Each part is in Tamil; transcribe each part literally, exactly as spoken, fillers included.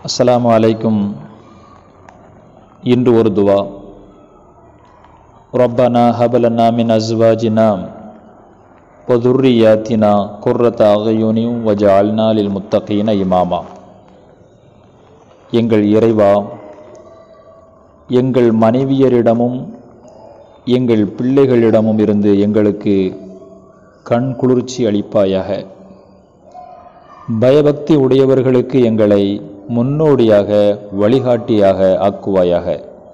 அஸ்ஸலாமு அலைக்கும். இன்று ஒரு துவா. ரப்பனா ஹபலனா மின் அஸ்வாஜினா வ துர்ரியாத்தினா குர்ரத அயுனி வஜஅல்னா லில் முத்தகீன இமாமா. எங்கள் இறைவா, எங்கள் மனைவியரிடமும் எங்கள் பிள்ளைகளிடமும் இருந்து எங்களுக்கு கண் குளிர்ச்சி அளிப்பாயாக. பயபக்தி உடையவர்களுக்கு எங்களை முன்னோடியாக வழிகாட்டியாக ஆக்குவாயாக.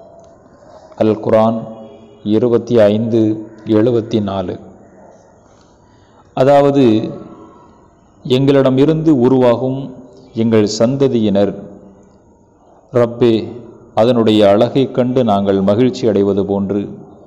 அல் குர்ஆன் இருபத்தி ஐந்து எழுபத்தி நாலு. அதாவது, எங்களிடமிருந்து உருவாகும் எங்கள் சந்ததியினர், ரப்பே, அதனுடைய அழகை கண்டு நாங்கள் மகிழ்ச்சி அடைவது போன்று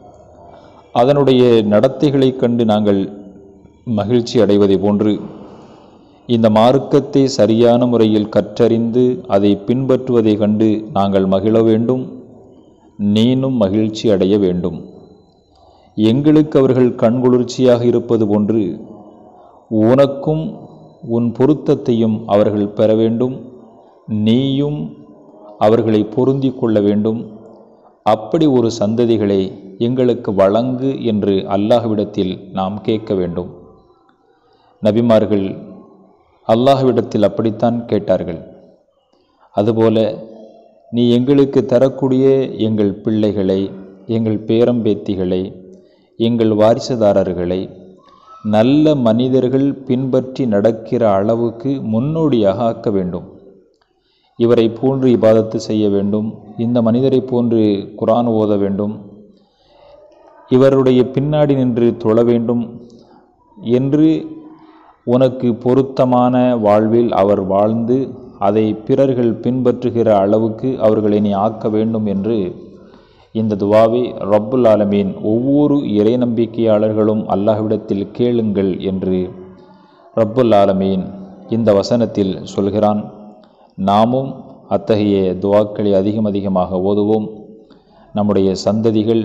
அதனுடைய நடத்தைகளை கண்டு நாங்கள் மகிழ்ச்சி அடைவதை போன்று இந்த மார்க்கத்தை சரியான முறையில் கற்றறிந்து அதை பின்பற்றுவதை கண்டு நாங்கள் மகிழ வேண்டும். நீனும் மகிழ்ச்சி அடைய வேண்டும். எங்களுக்கு அவர்கள் கண்குளிர்ச்சியாக இருப்பது போன்று உனக்கும் உன் பொருத்தத்தையும் அவர்கள் பெற வேண்டும். நீயும் அவர்களை பொருந்தி கொள்ள வேண்டும். அப்படி ஒரு சந்ததிகளை எங்களுக்கு வழங்கு என்று அல்லாஹ்விடத்தில் நாம் கேட்க வேண்டும். நபிமார்கள் அல்லாஹ்விடத்தில் அப்படித்தான் கேட்டார்கள். அதுபோல நீ எங்களுக்கு தரக்கூடிய எங்கள் பிள்ளைகளை, எங்கள் பேரம்பேத்திகளை, எங்கள் வாரிசுதாரர்களை நல்ல மனிதர்கள் பின்பற்றி நடக்கிற அளவுக்கு முன்னோடியாக ஆக்க வேண்டும். இவரை போன்று இபாதத்து செய்ய வேண்டும், இந்த மனிதரை போன்று குர்ஆன் ஓத வேண்டும், இவருடைய பின்னாடி நின்று தொழ வேண்டும் என்று உனக்கு பொருத்தமான வாழ்வில் அவர் வாழ்ந்து அதை பிறர்கள் பின்பற்றுகிற அளவுக்கு அவர்களை நீ ஆக்க வேண்டும் என்று இந்த துவாவை ரப்புல் ஆலமீன் ஒவ்வொரு இறை நம்பிக்கையாளர்களும் அல்லாஹ்விடத்தில் கேளுங்கள் என்று ரப்புல் ஆலமீன் இந்த வசனத்தில் சொல்கிறான். நாமும் அத்தகைய துவாக்களை அதிகம் அதிகமாக ஓதுவோம். நம்முடைய சந்ததிகள்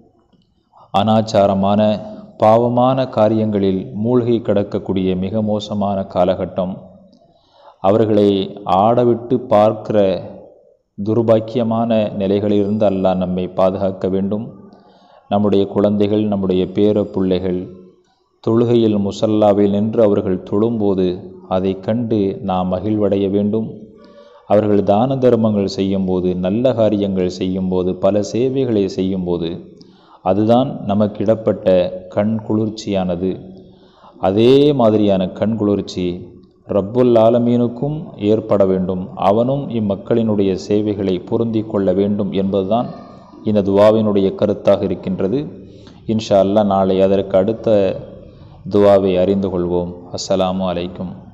அனாச்சாரமான பாவமான காரியங்களில் மூழ்கி கிடக்கக்கூடிய மிக மோசமான காலகட்டம். அவர்களை ஆடவிட்டு பார்க்கிற துர்பாக்கியமான நிலைகளிலிருந்து அல்லாஹ் நம்மை பாதுகாக்க வேண்டும். நம்முடைய குழந்தைகள், நம்முடைய பேர பிள்ளைகள் தொழுகையில் முசல்லாவில் நின்று அவர்கள் தொழும்போது அதை கண்டு நாம் மகிழ்வடைய வேண்டும். அவர்கள் தான தர்மங்கள் செய்யும்போது, நல்ல காரியங்கள் செய்யும்போது, பல சேவைகளை செய்யும்போது அதுதான் நமக்கிடப்பட்ட கண் குளிர்ச்சியானது. அதே மாதிரியான கண் குளிர்ச்சி ரப்புல் ஆலமீனுக்கும் ஏற்பட வேண்டும். அவனும் இம்மக்களினுடைய சேவைகளை பொருந்தி கொள்ள வேண்டும் என்பதுதான் இந்த துவாவினுடைய கருத்தாக இருக்கின்றது. இன்ஷா அல்லாஹ் நாளை அதற்கு அடுத்த துவாவை அறிந்து கொள்வோம். அஸ்ஸலாமு அலைக்கும்.